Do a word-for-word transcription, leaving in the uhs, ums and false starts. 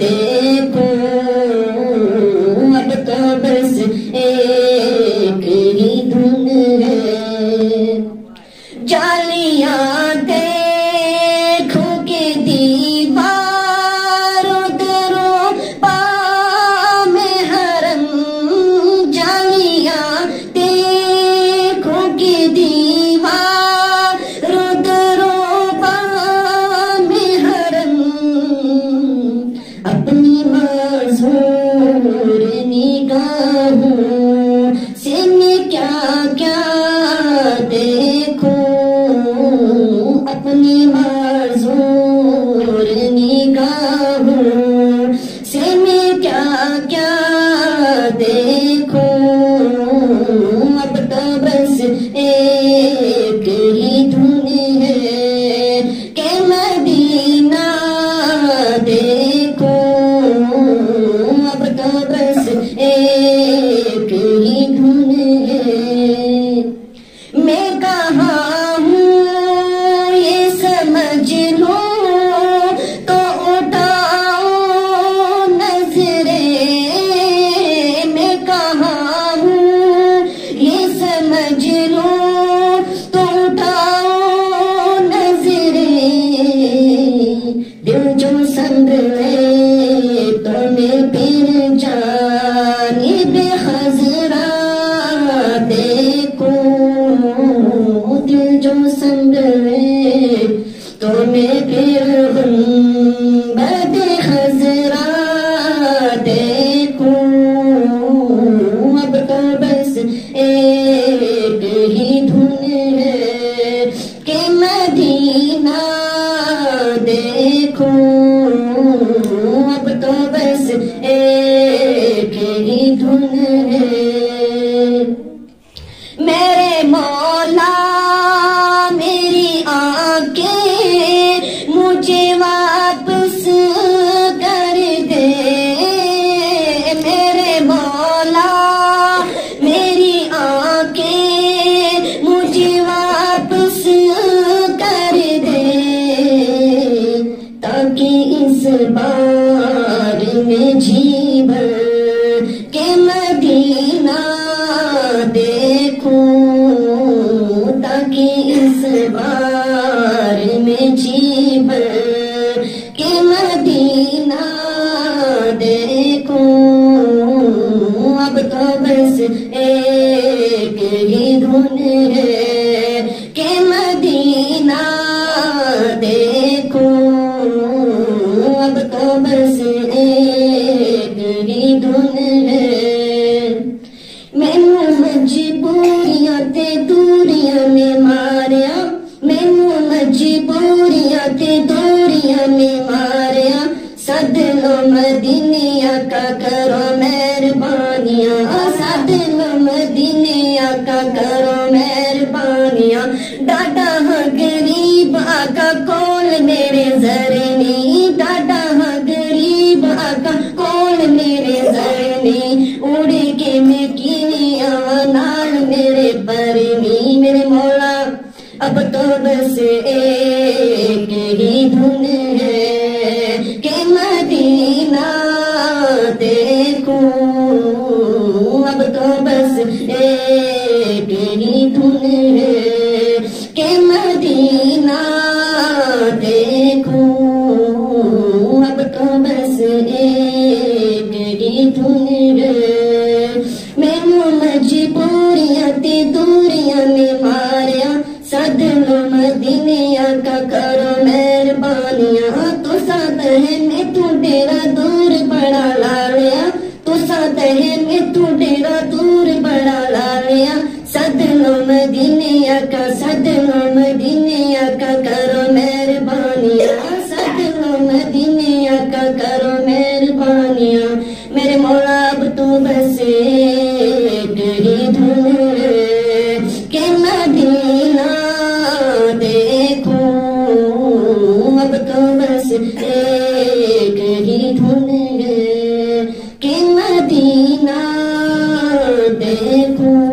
دیکھوں اب تو بس ایک ہی دھن ہے جالیاں دیکھوں کہ دیواروں دروں پا میں حرم جالیاں دیکھوں کہ دیواروں دروں پا میں حرم اپنی معذور نگاہوں سے میں کیا کیا دیکھوں اپنی معذور نگاہوں سے میں کیا کیا دیکھوں اب تو بس ایک ہی دھن ہے کہ مدینہ دیکھوں اب تو بس ایک ہی دھن ہے میں کہاں ہوں یہ سمجھ لو تو اٹھاؤ نظریں میں کہاں ہوں یہ سمجھ لو تو اٹھاؤ نظریں دل جو سنگ ہے تو میں پھر جانب خضرا دیکھوں دل جو سنگ ہے تو میں پھر گنبد خضرا دیکھوں اب تو بس ایک ہی دھن ہے کہ مدینہ دیکھوں اب تو بس ایک ہی دھن ہے میرے مولا میری آنکھیں مجھے واپس کر دے میرے مولا میری آنکھیں مجھے واپس کر دے تاکہ اس بار میں جی بھر کے مدینہ دیکھوں تاکہ اس بار میں جی بھر کے مدینہ دیکھوں اب تو بس ایک ہی دھن ہے کہ مدینہ دیکھوں اب تو بس ایک ہی دھن ہے مینوں مجبوریاں تے دوریاں نے ماریا مینوں مجبوریاں تے دوریاں نے ماریا سد لو مدینہ کا کرو مہربانیاں سد لو مدینہ کا کرو مہربانیاں ڈاڈا ہاں غریب آقا کول میرے زرنی ڈاڈا ہاں غریب آقا کول میرے زرنی اڑ کے میں کیویں آواں نال میرے پرنی میرے مولا اب تو بس ایک ہی دھن ہے کہ مدینہ دیکھوں اب تو بس ایک ہی دھن ہے کہ مدینہ دیکھوں اب تو بس ایک ہی دھن ہے مینوں مجبوریاں تے دوریاں نے ماریا سد لو مدینہ کا کرو مہربانیاں تو ساتھ ہے میں تو ڈیرا دور بڑا لالیا تو ساتھ ہے میں تو ڈیرا دور بڑا لالیا سد لو مدینہ کا سد لو مدینہ کا کرو مہربانیاں سد لو مدینہ کا کرو مہربانیاں میرے مولا اب تو بس ایک ہی دھن ہے کہ مدینہ دیکھوں اب تو بس ایک ہی دھن ہے کہ مدینہ دیکھوں